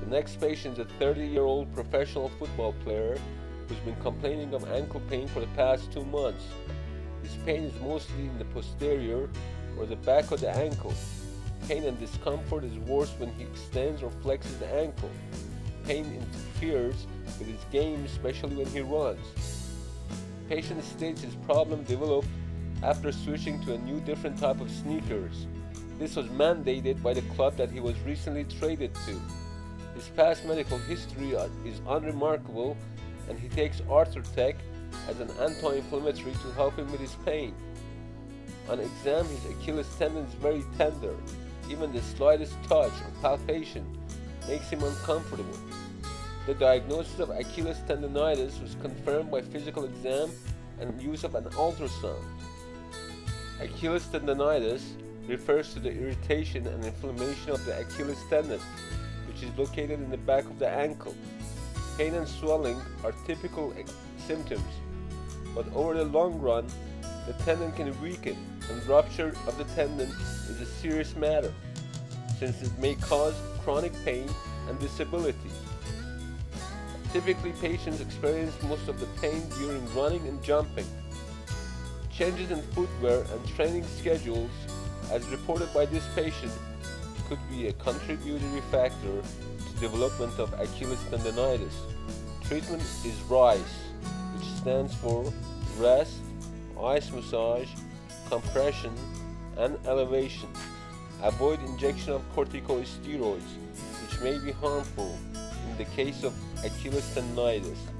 next patient is a 30-year-old professional football player who's been complaining of ankle pain for the past 2 months. His pain is mostly in the posterior or the back of the ankle. Pain and discomfort is worse when he extends or flexes the ankle. Pain interferes with his game, especially when he runs. The patient states his problem developed after switching to a new different type of sneakers. This was mandated by the club that he was recently traded to. His past medical history is unremarkable, and he takes Orthopedic as an anti-inflammatory to help him with his pain. On exam, his Achilles tendon is very tender. Even the slightest touch or palpation makes him uncomfortable. The diagnosis of Achilles tendonitis was confirmed by physical exam and use of an ultrasound. Achilles tendonitis refers to the irritation and inflammation of the Achilles tendon, which is located in the back of the ankle. Pain and swelling are typical symptoms, but over the long run, the tendon can weaken, and rupture of the tendon is a serious matter, since it may cause chronic pain and disability. Typically, patients experience most of the pain during running and jumping. Changes in footwear and training schedules, as reported by this patient, could be a contributory factor to development of Achilles tendonitis. Treatment is RICE, which stands for rest, ice massage, compression, and elevation. Avoid injection of corticosteroids, which may be harmful in the case of Achilles tendonitis.